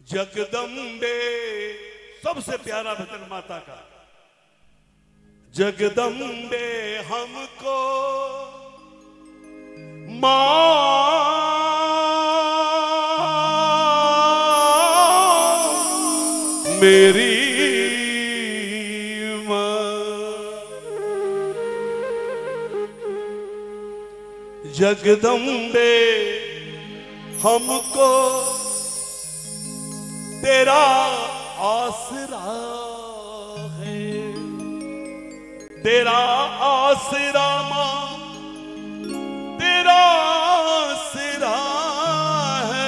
जगदम्बे सबसे प्यारा भजन माता का। जगदम्बे हमको मां मेरी मां, जगदम्बे हमको तेरा आसरा है, तेरा आसरा मां, तेरा आसरा है।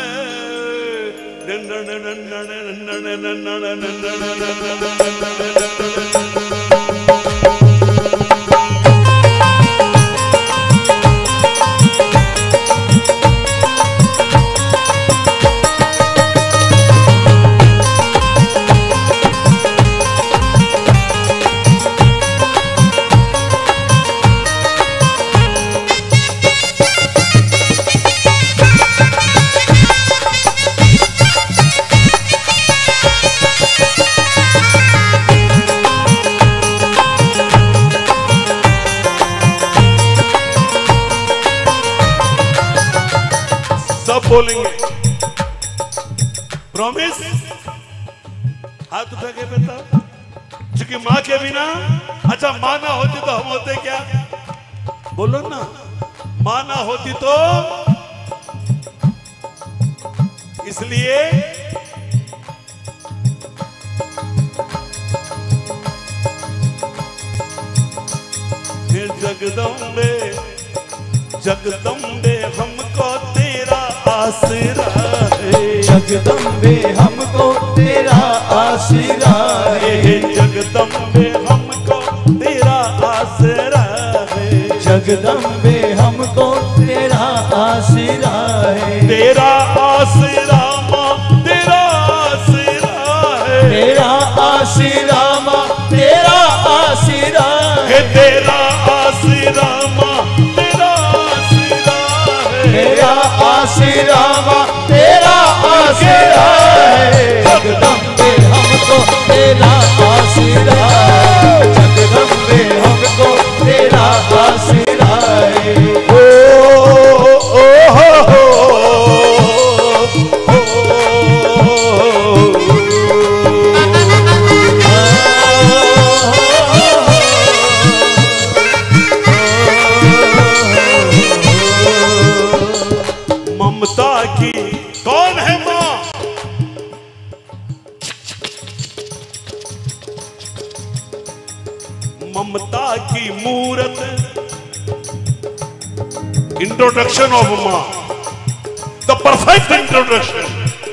बोलेंगे प्रॉमिस, हाथ उठा के बेटा, क्योंकि मां के बिना, अच्छा मां ना होती तो हम होते क्या? बोलो ना, मां ना होती तो, इसलिए जगदम्बे जगदम्बे हमको तेरा आसरा है, जगदम्बे हमको तेरा आसरा है, जगदम्बे हमको तेरा आसरा है, जगदम्बे हमको तेरा आसरा है, तेरा आसरा मां तेरा आसरा है, तेरा आसरा मां तेरा आसरा है, तेरा आसरा मां तेरा आसरा है, तेरा आसरा मां तेरा आसरा है। जगदम्बे हमको तेरा आसरा है, जगदम्बे हमको तेरा आसरा है। ममता की कौन है मां? ममता की मूरत, इंट्रोडक्शन ऑफ मां, द परफेक्ट इंट्रोडक्शन।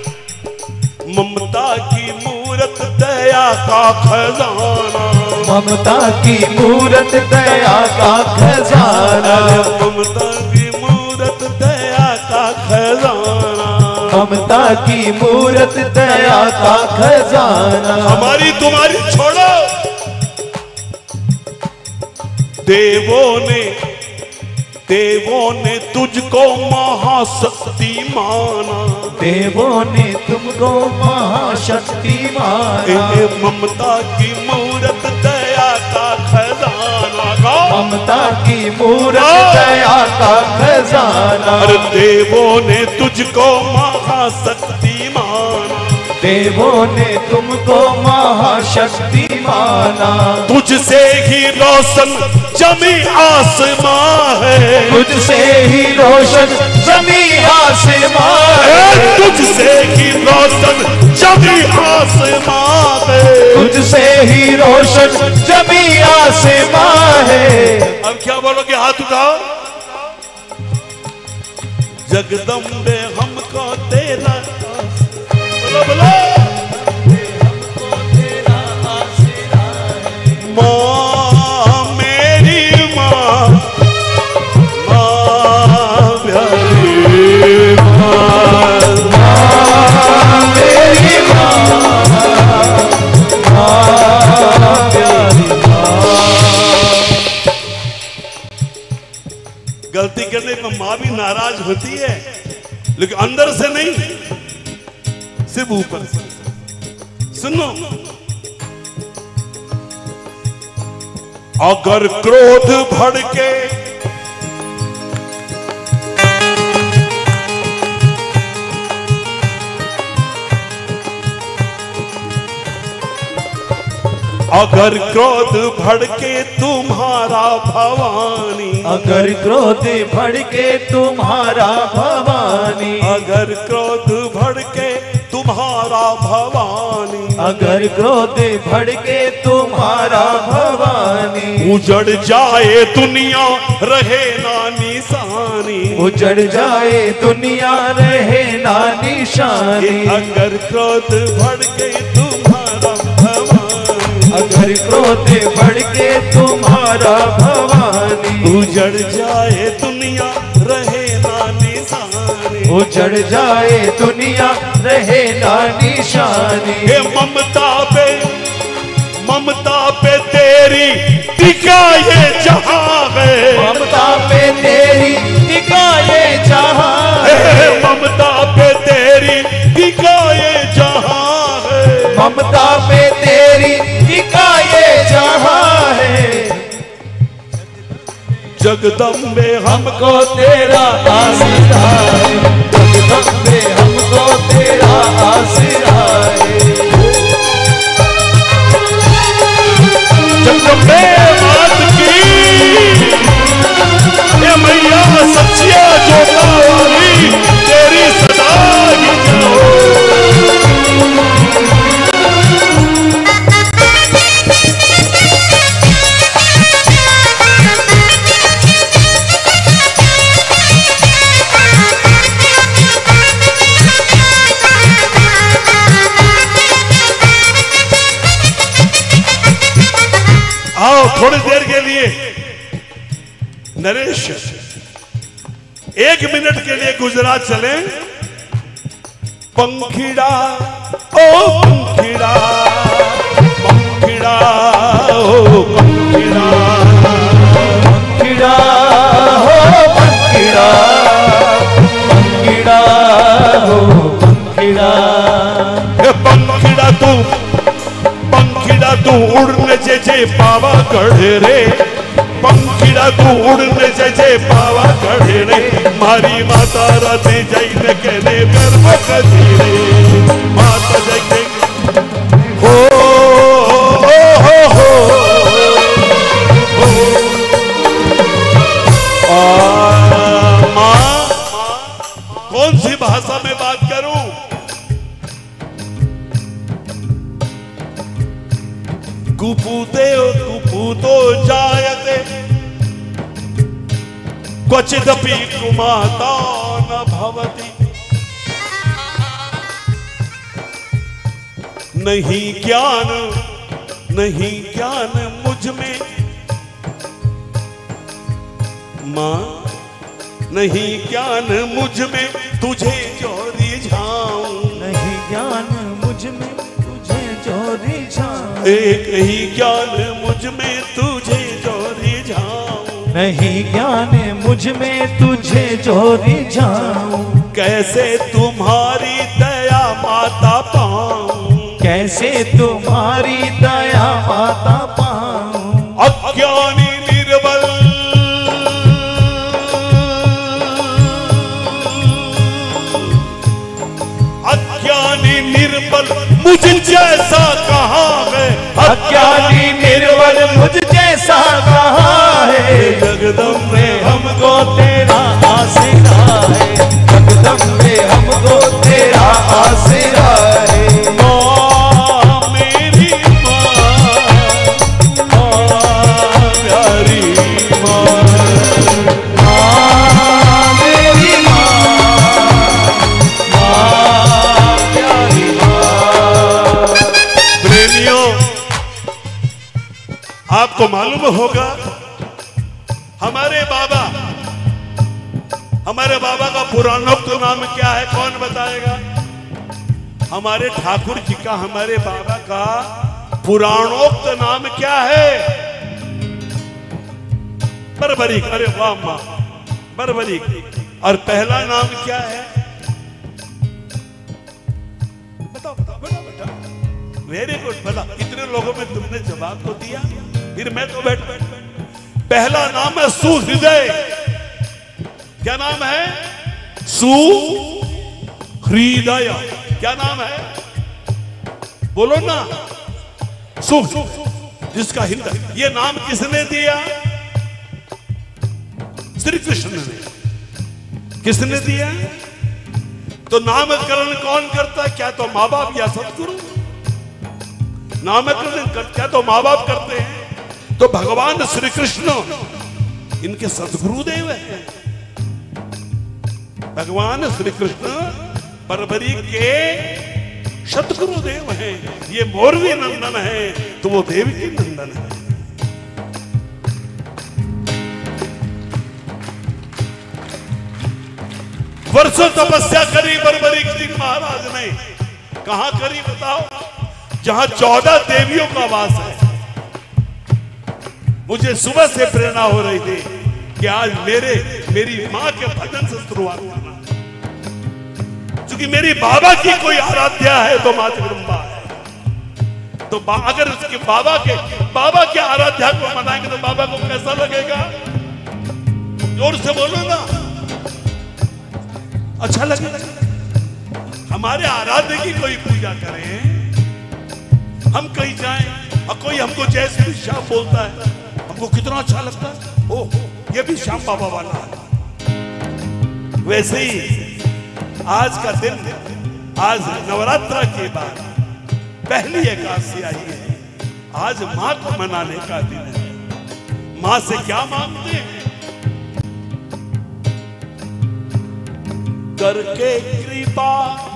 ममता की मूरत दया का खजाना, ममता की मूरत दया का खजाना, ममता की मूरत दया का खजाना, ममता की मूरत दया का खजाना। हमारी तुम्हारी छोड़ो, देवों ने तुझको महाशक्ति माना, देवों ने तुमको महाशक्ति माना। ममता की मूरत दया का खजाना, ममता की मूरत दया का खजाना। अरे देवों ने तुझको महाशक्ति माना, देवों ने तुमको महाशक्ति माना। तुझसे ही रोशन जमी आसमां है, तुझसे ही रोशन जमी आसमां है, तुझसे ही रोशन जमी आसमां है, तुझसे ही रोशन जमी आसमां है। अब क्या बोलोगे? हाथ उठाओ। जगदम्बे हमको तेरा, बोलो बोलो, मां मेरी मां, मां प्यारी मां, मेरी मां, मां प्यारी मां। गलती करने पर मां भी नाराज होती है, लेकिन अंदर से नहीं, सिर्फ सिर्फ ऊपर से सुनो। अगर क्रोध भड़के अगर क्रोध भड़के तुम्हारा भवानी, अगर क्रोध भड़के तुम्हारा भवानी, अगर क्रोध भड़के तुम्हारा भवानी, अगर क्रोध भड़के तुम्हारा भवानी, उजड़ जाए दुनिया रहे ना निशानी, उजड़ जाए दुनिया रहे ना निशानी। अगर क्रोध भड़के तुम्हारा भवानी, अगर क्रोध भड़के तुम्हारा भवानी, उजड़ जाए दुनिया रहे ना निशानी, उजड़ जाए दुनिया रहे ना निशानी। हे ममता पे तेरी टिका ये जहां है, ममता पे तेरी टिका ये जहां है, ममता पे तेरी टिका ये जहां है, ममता पे तेरी टिका ये जहां है। जगदम्बे हमको तेरा आसरा है, जगदम्बे हमको तेरा आसरा है। जगदम्बे मात की, ये मैया सच्चिया जोता वाली तेरी सदा ही जाओ। आओ थोड़ी देर के लिए नरेश 1 मिनट के लिए गुजरात चले। पंखीड़ा ओ पंखीड़ा, पंखीड़ा ओ पंखीड़ा, पंखीड़ा हो पंखीड़ा, पंखीड़ा हो पंखीड़ा। पंखीड़ा तू उड़ने जे पावागढ़ रे, पंखीड़ा तू उड़ने जे पावागढ़ रे, मारी माता राते जाइने केने गर्व कधी रे, माता जाइने हो माँ कौन सी भाषा में बात करूं? कुपूतो जायते क्वचिदपि कुमाता न भवति। नहीं ज्ञान मुझ में मां, नहीं ज्ञान मुझ में तुझे जो रिझाऊं, नहीं ज्ञान मुझ में तुझे जो रिझाऊं, एक ही ज्ञान मुझ में तुझे जो रिझाऊं, नहीं ज्ञान मुझ में तुझे जो रिझाऊं। कैसे तुम्हारी दया माता पाऊं, कैसे तुम्हारी दया माता पाऊं। अज्ञानी निर्बल मुझ जैसा कहाँ है, अज्ञानी निर्बल मुझ जैसा कहाँ है। जगदम्बे हमको तेरा आसरा है, जगदम्बे हमको तेरा आसरा है। माँ मेरी माँ, प्यारी माँ, मेरी प्यारी माँ। प्रेमियों आपको मालूम होगा हमारे बाबा का पुराणोक्त नाम क्या है? कौन बताएगा? हमारे ठाकुर जी का, हमारे बाबा का पुराणोक्त नाम क्या है? बरबरीक। अरे वाह मां, बरबरीक। और पहला नाम क्या है? बताओ बताओ बताओ बेटा बेटा, वेरी गुड। बता, इतने लोगों में तुमने जवाब तो दिया, फिर मैं तो बैठ। पहला नाम है सुहृदय। क्या नाम है? सुहृदय। क्या नाम है? बोलो ना। सुख, जिसका हृदय। ये नाम किसने दिया? श्री कृष्ण ने। किसने दिया? तो नामकरण कौन करता है? क्या तो माँ बाप या सदगुरु? नामकरण क्या तो माँ बाप करते हैं? तो भगवान श्री कृष्ण इनके सदगुरुदेव हैं। भगवान श्री कृष्ण परवरी के सतगुरुदेव हैं। ये मोरवी नंदन है तो वो देवकी नंदन है। वर्षों तपस्या करी परवरी जी महाराज ने। कहां करी बताओ? जहां 14 देवियों का वास है। मुझे सुबह से प्रेरणा हो रही थी कि आज मेरी मां के भजन से शुरुआत करना, क्योंकि मेरी बाबा की कोई आराध्या है तो मां जगदम्बा है। तो अगर उसके बाबा के आराध्या को मनाएंगे तो बाबा को कैसा लगेगा? जोर से बोलो ना, अच्छा लगेगा। हमारे आराध्य की कोई पूजा करें, हम कहीं जाएं और कोई हमको जय श्री श्याम बोलता है, हमको कितना अच्छा लगता है। ओह, ये भी श्याम बाबा वाला है। वैसे ही आज का दिन, आज नवरात्र के बाद पहली एकादशी आई है। आज मां को मनाने का दिन है। मां से क्या मांगते हैं? करके कृपा।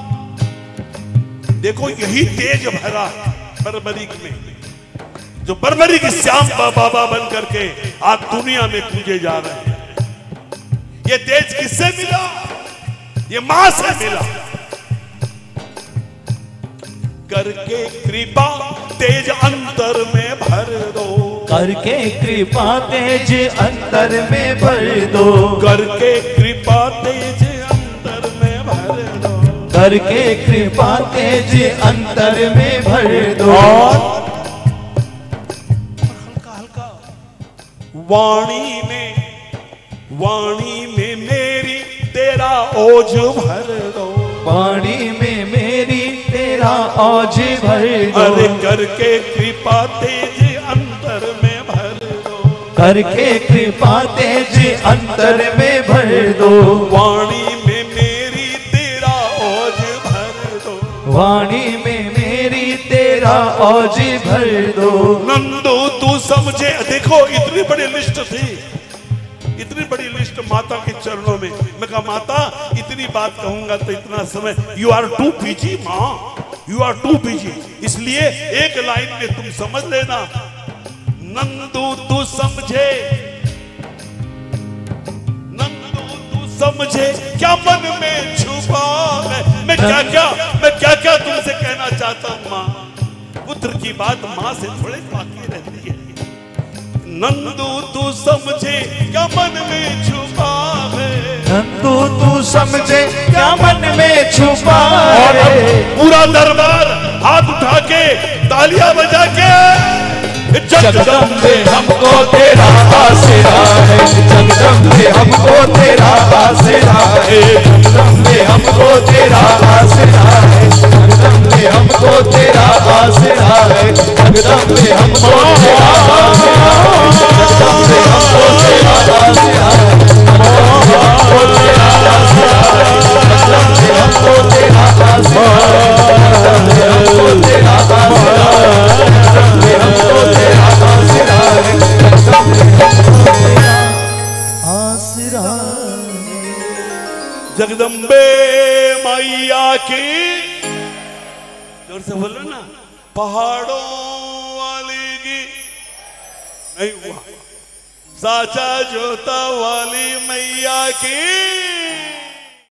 देखो यही तेज भरा बरबरी में, जो बरबरी की श्याम बाबा बन करके आप दुनिया में पूजे जा रहे हैं। ये तेज किससे मिला? ये मां से मिला। करके कृपा तेज अंतर में भर दो। करके कृपा तेज अंतर में भर दो। करके कृपा तेज अंतर में भर दो। करके कृपा तेज अंतर में भर दो। और हल्का हल्का वाणी में मेरी तेरा ओज भर दो। वाणी में मेरी तेरा ओज भर दो। अरे करके कृपा तेज अंतर में भर दो। करके कृपा तेज अंतर में भर दो। वाणी में मेरी तेरा ओज भर दो। वाणी में मेरी तेरा ओज भर दो। नंदू तू समझे। देखो इतनी बड़ी लिस्ट थी, इतनी बड़ी लिस्ट माता के चरणों में। मैं कहा माता इतनी बात कहूंगा तो इतना समय, यू आर टू बिजी माँ, यू आर टू बिजी। इसलिए एक लाइन में तुम समझ लेना। नंदू तू समझे, नंदू तू समझे क्या मन में छुपा है। मैं क्या क्या तुमसे कहना चाहता हूँ माँ। पुत्र की बात माँ से थोड़े बाकी रहती है। नंदू तू समझे क्या मन में छुपा है। नंदू तू समझे क्या मन में छुपा है। पूरा दरबार हाथ उठा के तालियां बजा के जगदम्बे हमको तेरा आसरा है। जगदम्बे हमको तेरा आसरा है। जगदम्बे हमको तेरा आसरा है। जगदम्बे हमको तेरा आसरा है। जगदम्बे हमको तेरा आसरा है। जगदम्बे हमको तेरा आसरा है। हमको तेरा आसरा है। जगदम्बे हमको तेरा आसरा है। जगदम्बे हमको तेरा आसरा है। जगदम्बे हमको तेरा आसरा है। आसरा जगदम्बे मैया की। जोर से बोलो ना। पहाड़ों वाली की नहीं हुआ। साचा जोता वाली मैया की।